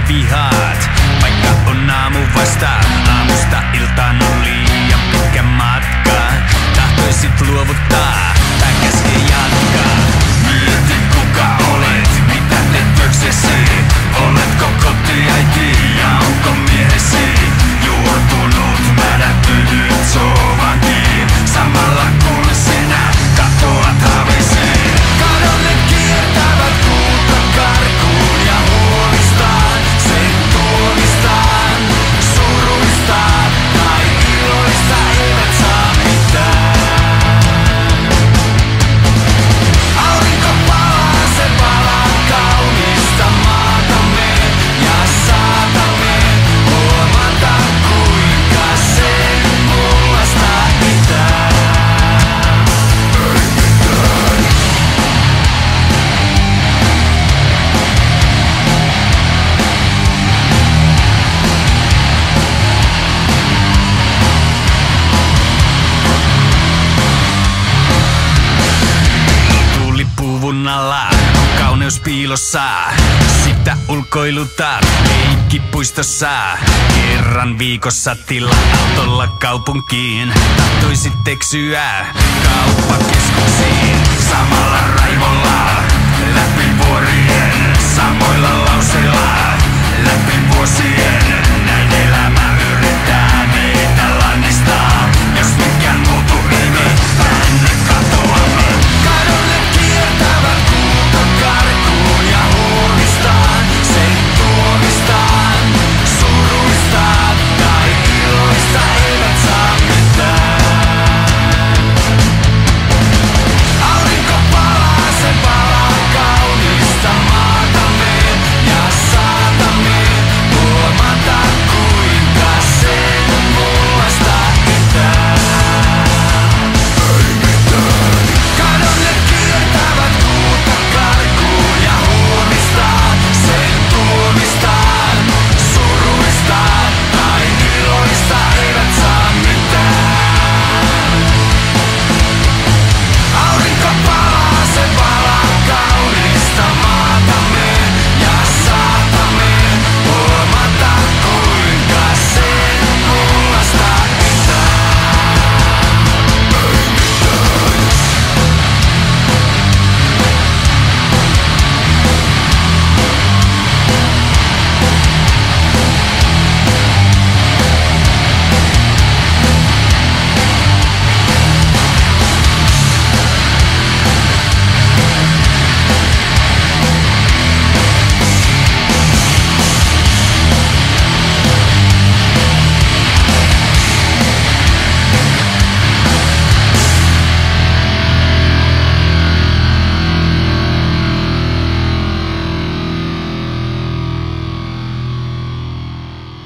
vihaat. Vaikka on aamu vasta, aamusta iltaan on liian pitkä matka. Tahtoisit luovuttaa, tää käskee jatkaa. Mieti kuka olet, mitä teet työksesi. Oletko kotiäiti ja onko miehesi juurtunut, mädättynyt sovankin. Samalla kun sinä katoat havisiin. Kadonneet kiertävät kuutta karkuun ja huolistaan. Sen tuomistaan, suruista tai iloista eivät saa mitään. Aurinko palaa, se palaa kaunista maatamme ja saatamme huomata kuinka sen mullasta pitää. Tuulipuvun alla on kauneus piilossa. Sitä ulkoilutaan leikkipuistossa. Kerran viikossa tilaa autolla kaupunkiin. Tahtoisit eksyä kauppakeskuksiin. Samalla raivolla läpi vuorien, samoilla lauseilla läpi vuosien.